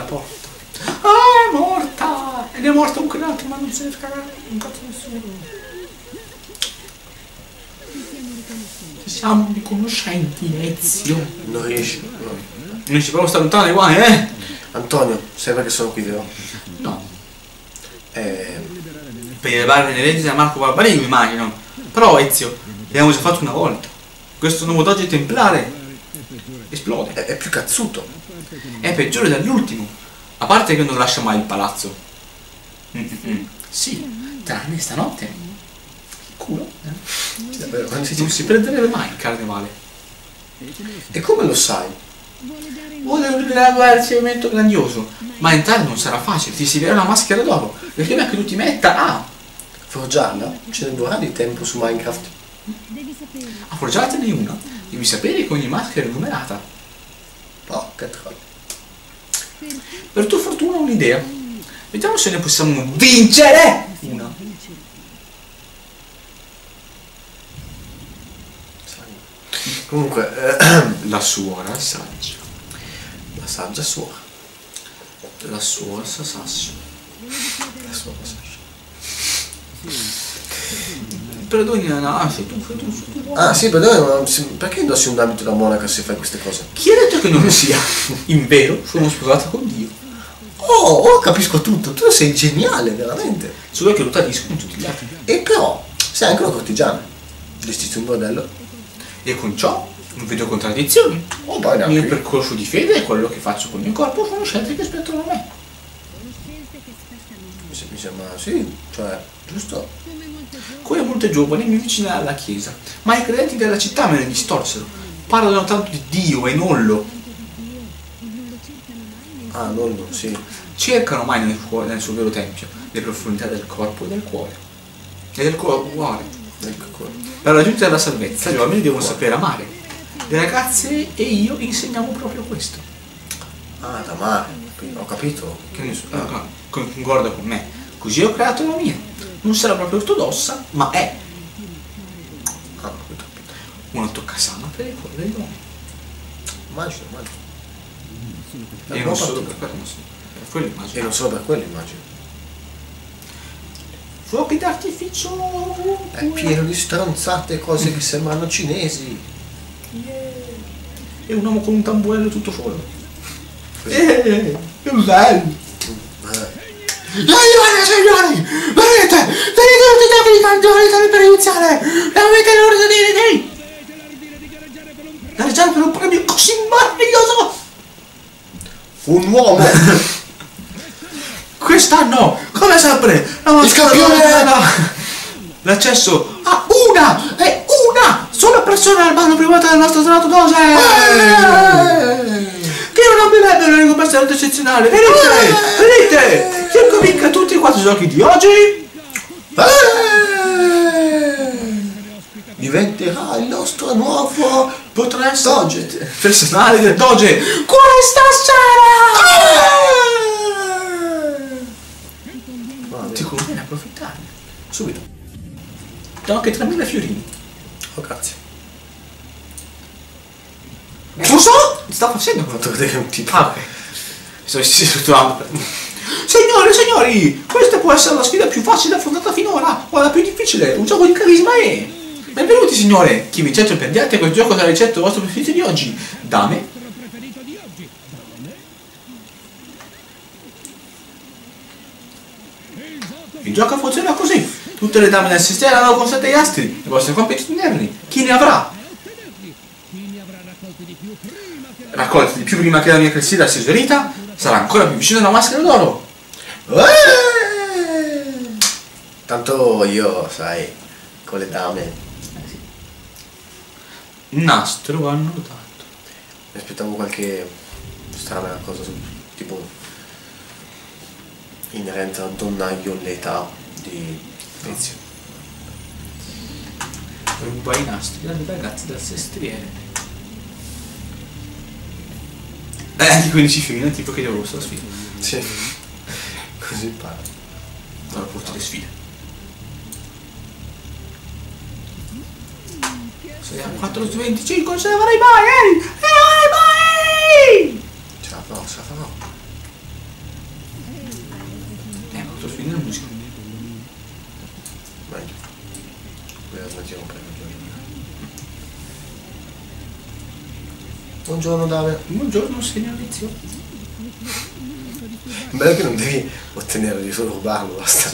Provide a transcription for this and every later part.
porta. Ah, è morta! Ed è morto anche un altro, ma non se ne frega un cazzo nessuno. Siamo riconoscenti, Ezio. Non riesci. Non riesci proprio a stare lontano qua, eh? Antonio, sai perché sono qui, vero? No. Per le barre nere da Marco Barbarini, immagino. Però Ezio, l'abbiamo già fatto una volta. Questo nuovo doge templare esplode. È più cazzuto. È peggiore dell'ultimo. A parte che non lascia mai il palazzo. Sì, tranne stanotte. Culo. Sì, davvero, Non si prenderebbe mai il carnevale. E come lo sai? Vuole un ricevimento grandioso. Ma entrare non sarà facile, ti servirà una maschera d'oro. E prima che tu ti metta Forgiarla? Ce ne vorrà di tempo su Minecraft. a forgiartene una, devi sapere che ogni maschera è numerata. Porca troia. Per tua fortuna ho un'idea. Vediamo se ne possiamo vincere una. Comunque, La suora saggia. la saggia suora. La suora saggia. La suora saggia. Perdoni, no, sei tu. Ah sì, però perché indossi un abito da monaca se fai queste cose? Chi ha detto che non lo sia? In vero, sono sposato con Dio. Oh, capisco tutto, tu sei geniale, veramente. Solo che lo tradisco con tutti gli altri. E però, sei anche una cortigiana. Gestiste un bordello? E con ciò non vedo contraddizioni. Oh, poi Il mio neanche. percorso di fede e quello che faccio con il mio corpo sono scelte che aspettano a me. Mi sembra, sì, cioè, giusto. Come molte giovani mi avvicinai alla chiesa, ma i credenti della città me ne distorsero. Parlano tanto di Dio e nollo. Ah, non, sì. Cercano mai nel suo vero tempio le profondità del corpo e del cuore. E del cuore. Ecco. Per raggiungere la salvezza gli uomini devono sapere amare. Le ragazze e io insegniamo proprio questo. Ah, da mare, ho capito. Che concorda con me. Così ho creato la mia. Non sarà proprio ortodossa, ma è Ah, ho capito. una toccasana per il cuore degli uomini. Immagino. E non solo per quello, per quello E immagino. non solo per quello, immagino. Fuochi d'artificio È pieno di stronzate, cose che sembrano cinesi. E un uomo con un tamburello tutto solo. Che bello! Signori! Vedete! Vedete tutti i tempi di canzoni per iniziare! Avete l'ordine di gareggiare per un premio così meraviglioso! Un uomo! Quest'anno, come sempre, Il campione! l'accesso a una sola persona al bando privato del nostro Donato Dose! Che non abbia una ricompensa eccezionale! Venite! Chiunque vinca tutti i 4 giochi di oggi Diventerà il nostro nuovo potrà essere Doge. personale del Doge questa sera! Ti conviene approfittarne subito. Do anche 3.000 fiorini. Oh, grazie. Non so! Sta facendo Ho fatto vedere un tipo. Ah, ok. Sto strutturando. Signori, questa può essere la sfida più facile affrontata finora, o la più difficile, un gioco di carisma e... Benvenuti signore, chi vincete prendiate quel gioco della ricetta vostro preferito di oggi. Dame. Il gioco funziona così. Tutte le dame del sistema hanno con 7 astri, i vostri compiti interni. Chi ne avrà? Raccolti di più prima che la mia clessidra sia esaurita, sarà ancora più vicino alla maschera d'oro. Tanto io, sai, con le dame. Nastro hanno dato. Mi aspettavo qualche strana cosa, tipo inerente alla donnaio l'età di Ezio. Ruba i nastri dalle ragazze del sestriere. Anche 15 femmine, tipo che devo la sfida. Sì. Così parla. Allora porti le sfide. Siamo 425, non ce la farai mai, mai! Ce la farò. posso finire la musica. Meglio. Poi la smettiamo per Buongiorno Dame. Buongiorno signor Lizio. Bello che non devi ottenere, devi solo rubarlo, basta.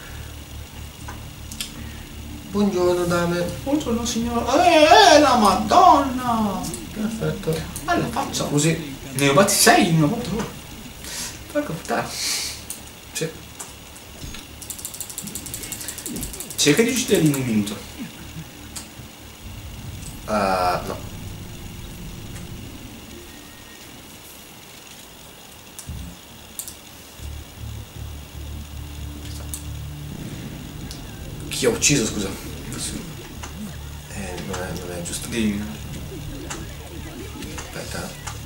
Buongiorno Dame. Buongiorno signor. La madonna! Perfetto. Alla faccia. Scusi. Ne ho fatti 6 in una volta. Porca puttana. Sì. Cerca di ucciderli in un minuto. No. Chi ha ucciso, scusa? Non è giusto. Dimmi. Aspetta.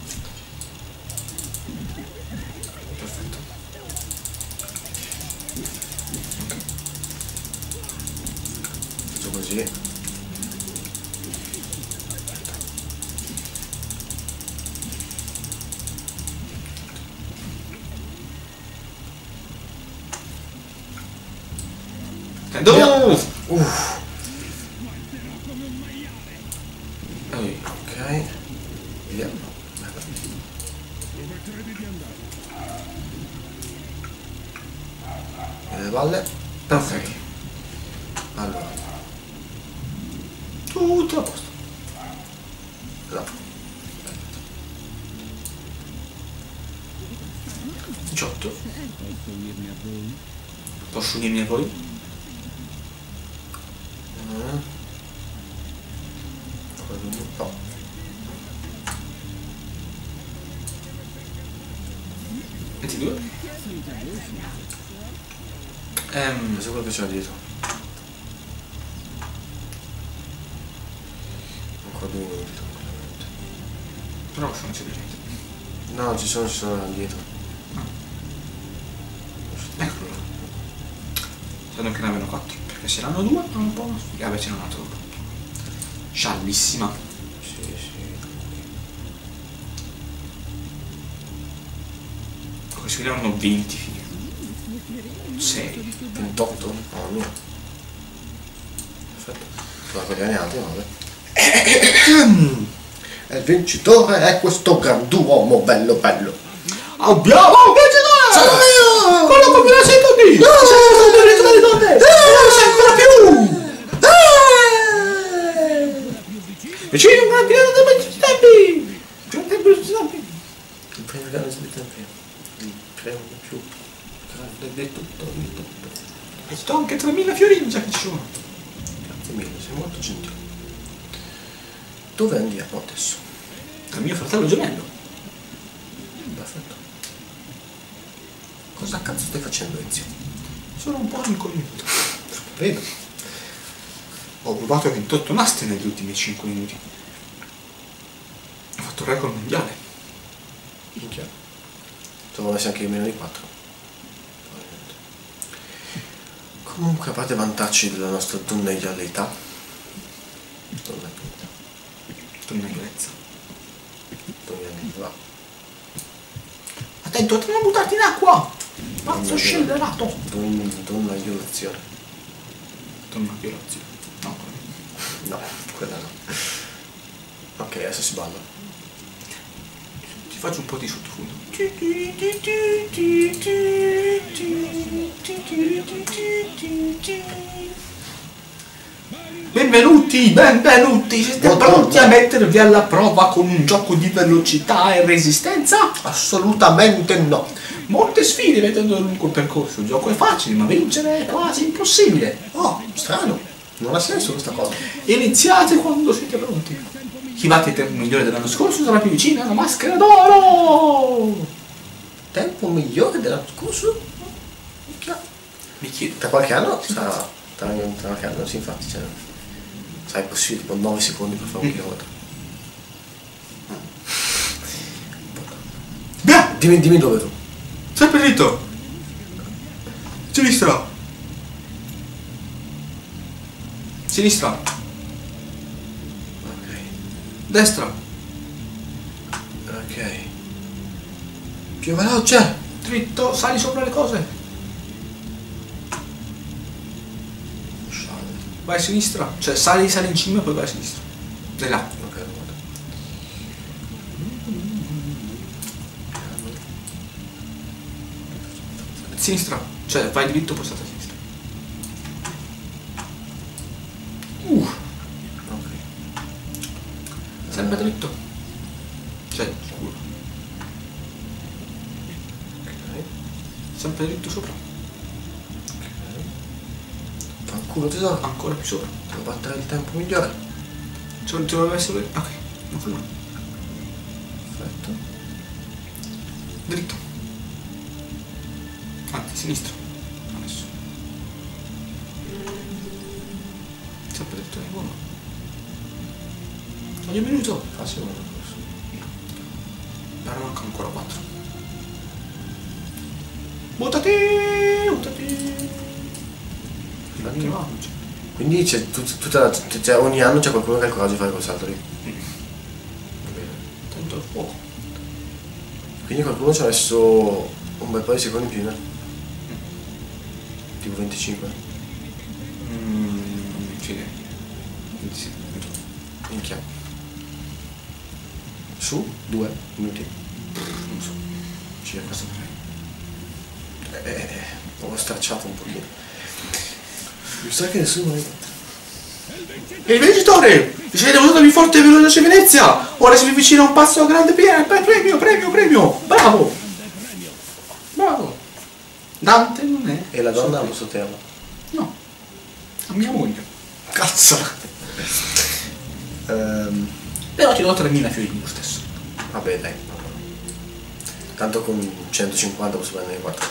Perfetto. Faccio così. Uff. Ok. Via. E le balle. Perfetto. Allora. Tutto a posto. No. 18. Posso unirmi a voi? No. 22. Questo è quello che c'è dietro. Ancora 2 minuti tranquillamente. Però sono semplicemente. No, ci sono dietro. Eccolo là. Spero che ne abbiano 4. Perché se l'hanno 2 non un po' una sfiga. Vabbè, ce n'è un altro dopo. Sciallissima. Sì. Questi qui erano 20 figli. 6. 28? Mamma mia. Perfetto. Sono quelli altri, vabbè. E il vincitore è questo grand'uomo bello bello. Abbiamo un vincitore! Sono io! Quello con 1000 secondi! No! Le donne! Non c'è ancora più! Vicino un gran piano dei tempi! Gran tempo dei tempi! Il primo grande dei tempi. Il primo più grande di tutto. E sto anche 3000 fiorini già che ci sono. Grazie mille, sei molto gentile. Dove andiamo adesso? Dal mio fratello gemello. Perfetto. Cosa cazzo stai facendo, Ezio? Sono un po' incognito. Vedo. Ho rubato 28 nastri negli ultimi 5 minuti. Ho fatto il record mondiale. Minchia. Devo messi anche meno di 4. Comunque, a parte i vantaggi della nostra tonnellialità. Tonnellezza. Va. Attento, non buttarti in acqua! Mazzo scellerato! Tonnelliazione. Tonnellezza. No, No, quella no. Ok, adesso si balla. ti faccio un po' di sottofondo. Benvenuti! Siete pronti a mettervi alla prova con un gioco di velocità e resistenza? Assolutamente no. Molte sfide mettendo lungo il percorso, il gioco è facile, ma vincere è quasi impossibile. Oh, strano. Non ha senso questa cosa. Iniziate quando siete pronti. Chi batte il tempo migliore dell'anno scorso sarà più vicino alla maschera d'oro! Tempo migliore dell'anno scorso? Minchia. Mi chiedo. Tra qualche anno sarà. Tra qualche anno, sì, infatti, cioè, sarà possibile tipo 9 secondi per fare un chilometro. Via! Dimmi dove tu. Sempre dritto! Sinistra! Sinistra! Ok. Destra! Ok. Più veloce! Dritto, sali sopra le cose! vai a sinistra, cioè sali in cima e poi vai a sinistra. Dai là. Ok, guarda. Sinistra, cioè vai dritto poi state a sinistra. Ok. Sempre dritto. Cioè, scusa. Ok. Sempre dritto sopra. Fanculo tesoro. Ancora più sopra. Devo battere il tempo migliore. Ci dovrebbe essere. Ok, non fa nulla. Perfetto. Dritto. Anzi, sinistra. Adesso. Sempre dritto di nuovo. Ogni minuto. Facile una cosa. Però mancano ancora 4. Buttati! Buttati! Infatti. No, Quindi c'è cioè, ogni anno c'è qualcuno che ha il coraggio di fare quel salto lì. Va bene. tanto il fuoco. Quindi qualcuno ci ha messo un bel po' di secondi in più, né? Tipo 25. Sì. Minchia. Su 2 minuti. Non so. Circa. Questo Ho stracciato un pochino. Mi sa che nessuno è. il vincitore! Vi siete venuti forte e veloce Venezia! Ora si avvicina un passo a grande premio! Bravo! Bravo! Dante non è. E la donna allo sotterra. No. A mia moglie. Cazzo! Però ti do 3.000 fiorini lo stesso. Vabbè dai. Tanto con 150 posso prendere 4.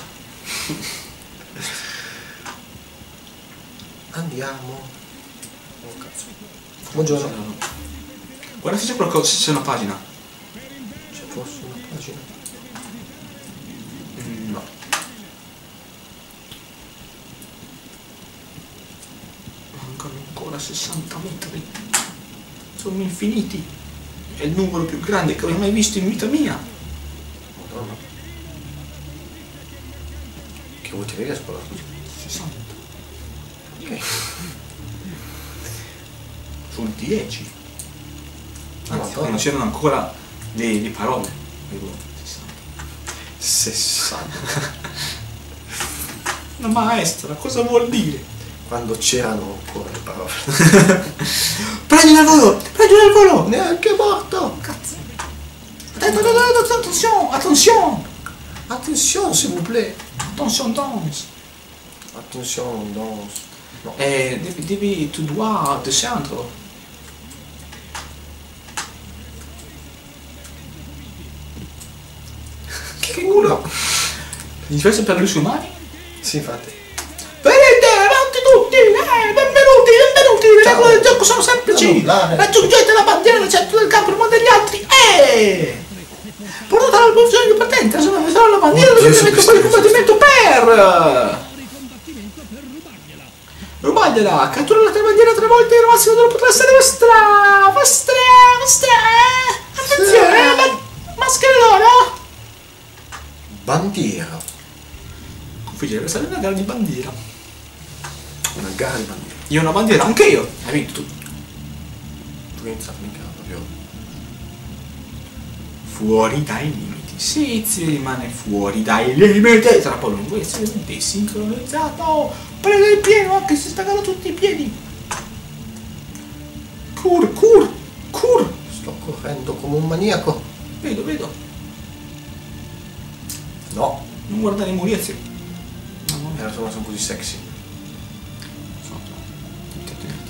Andiamo. Oh cazzo. Buongiorno. Guarda se c'è qualcosa, se c'è una pagina. C'è forse una pagina? No. Mancano ancora 60 metri. Sono infiniti. È il numero più grande che ho mai visto in vita mia. Madonna. Che vuoti vedere a scuola? 60. Ok. Sono 10. Anzi, Madonna. quando c'erano ancora le parole. Avevo 60. 60. La maestra, cosa vuol dire? Quando c'erano ancora le parole. Prendi al volo! Prendi al volo! Neanche morto! Cazzo! Attention! Attention! Attention s'il vous plaît. Attention, danse! Attention, danse. No. Tu dois descendre. Che culo! Mi piace per le sue mani? Sì, infatti. Venite, avanti tutti! Benvenuti! Le Ciao. regole del gioco sono semplici! Allora. Raggiungete la bandiera nel centro del campo prima degli altri e... Portate alla posizione di partenza, se non sarà la bandiera Oddio, dovete mettere poi il combattimento per... Rubagliela! Catturate la bandiera 3 volte e il massimo non potrà essere vostra! Attenzione! Maschera d'oro! Bandiera. Configge l'avversario una gara di bandiera. Una gara di bandiera. Io ho una bandiera, anche io! Hai vinto tu. Tu hai iniziato mica proprio. Fuori dai limiti. Sizio rimane fuori dai limiti. Sarà poi lungo essere sincronizzato. Prende il pieno anche se staccano tutti i piedi. Cur. Sto correndo come un maniaco. Vedo. No. Non guardare i murizzi. No. Sono così sexy. Intrattenuti.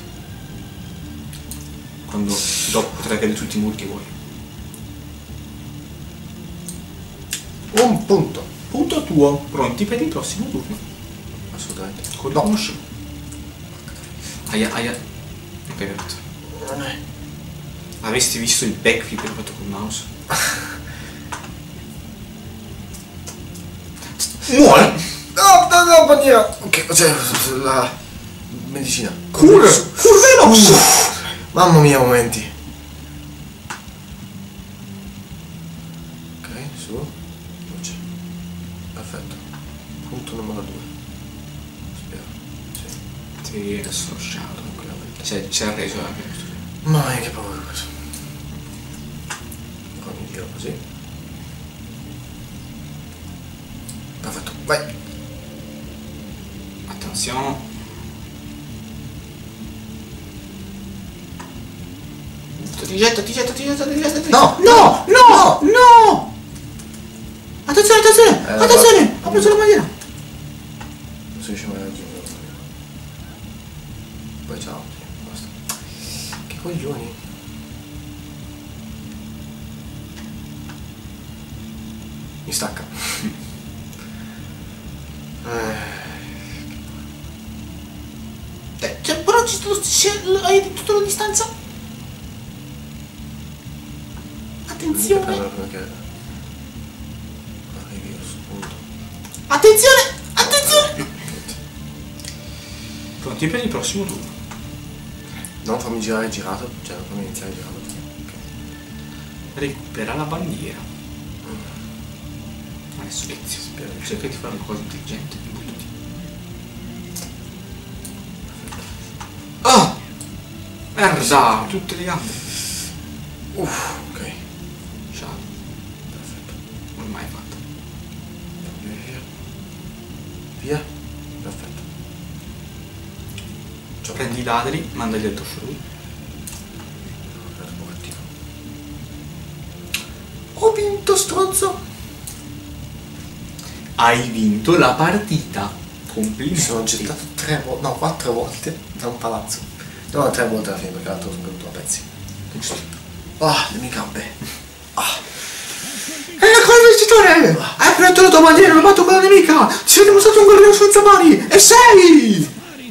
Quando dopo potrai cadere tutti i muri che vuoi. Un punto. Punto tuo. Pronti per il prossimo turno. Assolutamente. Conosci. Aia. Ok, perfetto. Non è. Avresti visto il backflip che ho fatto col mouse? Muore! No, bandiera! Ok, cos'è la medicina? Cur velox! Mamma mia, momenti. Ok, su. Luce. Perfetto. Punto numero 2. Spero. Sì. Sì, adesso shadow. C'è il reso anche. Ma che paura questo. Ogni giro così. Perfetto, vai. Attenzione. Ti getta. No, No! Attenzione! Ha preso la bandiera. Non si riesce mai a raggiungere. Poi ciao, sì, basta. Che coglioni. Mi stacca. Cioè, però hai tutta la distanza. Attenzione! Perché arrivi a questo punto. Attenzione! Pronti per il prossimo turno. Non fammi girare girato, cioè non fammi iniziare girato. Recupera la bandiera. Adesso inizio. Cerca di fare una cosa intelligente. Buttati. Ah! Merda! Tutte le gambe. Ok. Ciao. Perfetto. Ormai è fatta. Via. Perfetto. Ciao. Prendi i ladri, mandali dentro su lui. Aspetta un pochettino. Ho vinto, stronzo! Hai vinto la partita. Mi Complimenti. sono gettato 3 volte, no 4 volte da un palazzo. No, 3 volte alla fine perché l'altro sono caduto a pezzi. Ah, le mie gambe. Ah. È la cosa vincitore! Hai preso la tua bandiera, non hai battuto quella nemica! Ti sei dimostrato un guerriero senza mani! E sei!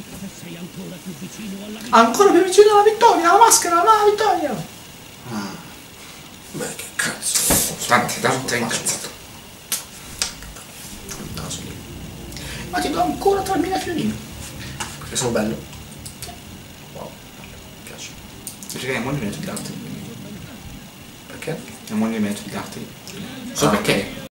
Ancora più vicino alla vittoria, alla maschera, alla vittoria! Beh, che cazzo. Tante incazzato. Il naso lì. Ma ti do ancora 3.000 fiorini. Perché sono bello. Wow, mi piace. Perché è molto di metodi d'arte. Perché? È molto di metodi d'arte. So Ah, perché.